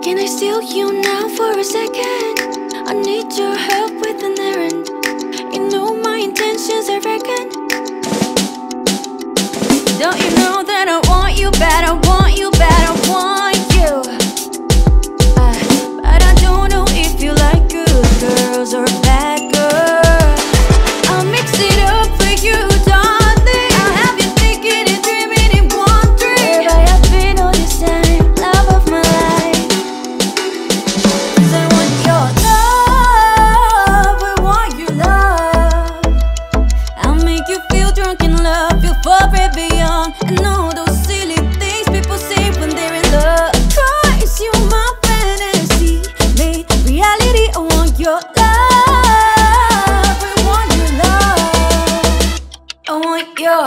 Can I steal you now for a second? I need your help with an errand. You know my intentions, I reckon. Don't you know that I want you bad, I want you bad, I want you. But I don't know if you like good girls or bad girls. I'll mix it up for you, darling. I'll have you thinking and dreaming and wondering where I have been all this time, love of my life. 'Cause I want your love, I want your love. I'll make you feel drunk in love, feel forever young, and all those silly things people say when they're in love. 'Cause you're my fantasy made reality. I want your love, I want your love. I want your,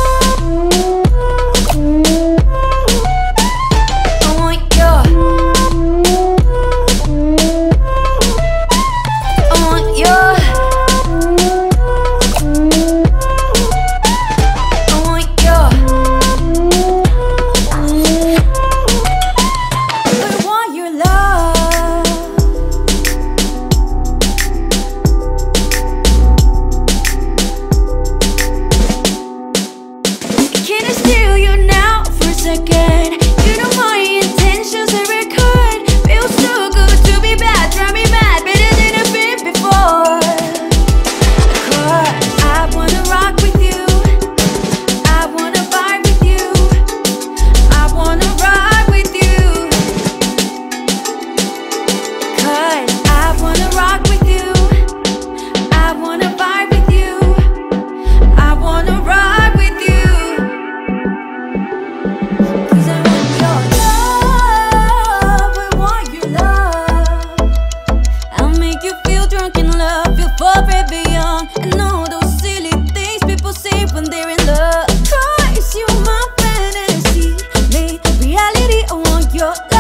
I want your, I want your, I want your, I want your love. Can I steal you now for a second? You know my intentions, I reckon. Feels so good to be bad, drive me mad, better than I've been before. 'Cause I wanna rock with you, I wanna vibe with you, I wanna ride with you. 'Cause I wanna rock with you, I wanna vibe with you, I wanna ride with you. 'Cause I want your love, I want your love. I'll make you feel drunk in love, feel forever young, and all those silly things people say when they're in love. 'Cause you're my fantasy made reality. I want your love.